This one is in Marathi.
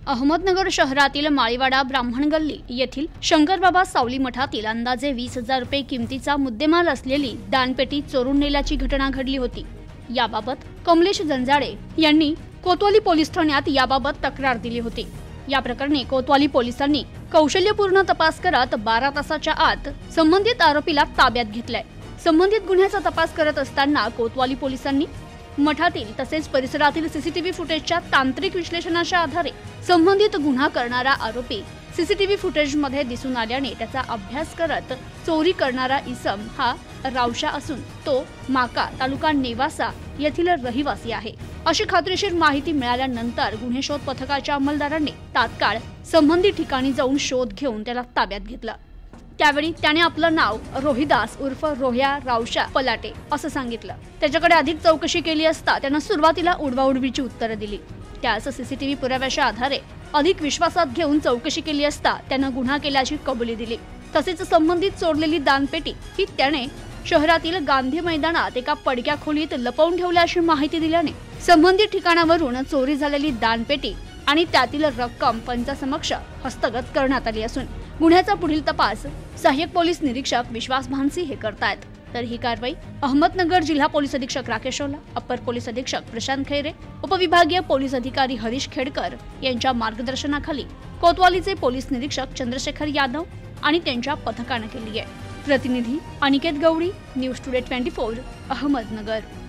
अहमदनगर शहरातील माळीवाडा ब्राह्मण गल्ली येथील शंकरबाबा सावली मठातील अंदाजे 20,000 रुपये किमतीचा मुद्देमाल असलेली दानपेटी चोरून नेल्याची घटना घडली होती। याबाबत कमलेश जंजाळे यांनी कोतवाली पोलीस ठाण्यात याबाबत तक्रार दिली होती। या प्रकरणी कोतवाली पोलिसांनी कौशल्यपूर्ण तपास करत 12 तासाच्या आत संबंधित आरोपीला ताब्यात घेतलाय। संबंधित गुन्ह्याचा तपास करत असताना कोतवाली पोलिसांनी मठातील तसेच परिसरातील सीसीटीव्ही फुटेजच्या तांत्रिक विश्लेषणाच्या आधारे संबंधित गुन्हा करणारा आरोपी सीसीटीव्ही फुटेजमध्ये दिसून आल्याने त्याचा अभ्यास करत चोरी करणारा इसम हा रावशा असून तो माका तालुका नेवासा येथील रहिवासी आहे अशी खात्रीशीर माहिती मिळाल्यानंतर गुन्हे शोध पथकाच्या अंमलदारांनी तात्काळ संबंधित ठिकाणी जाऊन शोध घेऊन त्याला ताब्यात घेतला। त्यावेळी त्याने आपलं नाव रोहिदास उर्फ रोह्या रावशा पलाटे असं सांगितलं। त्याच्याकडे अधिक चौकशी केली असता त्यानं सुरुवातीला उडवाउडवीची उत्तरं दिली। त्याच सीसीटीव्ही पुराव्याच्या आधारे अधिक विश्वासात घेऊन चौकशी केली असता त्यानं गुन्हा केल्याची कबुली दिली। तसेच संबंधित चोरलेली दानपेटी ही त्याने शहरातील गांधी मैदानात एका पडक्या खोलीत लपवून ठेवल्याची माहिती दिल्याने संबंधित ठिकाणावरून चोरी झालेली दानपेटी आणि त्यातील रक्कम पंचासमक्ष हस्तगत करण्यात आली असून गुन्ह्याचा पुढील तपास सहाय्यक पोलीस निरीक्षक विश्वास भानसी हे करतायत। तर ही कारवाई अहमदनगर जिल्हा पोलीस अधीक्षक राकेश ओला, अप्पर पोलीस अधीक्षक प्रशांत खैरे, उपविभागीय पोलीस अधिकारी हरीश खेडकर यांच्या मार्गदर्शनाखाली कोतवालीचे पोलीस निरीक्षक चंद्रशेखर यादव आणि त्यांच्या पथकाने केली आहे। प्रतिनिधी अनिकेत गवळी, न्यूज टुडे 24, अहमदनगर।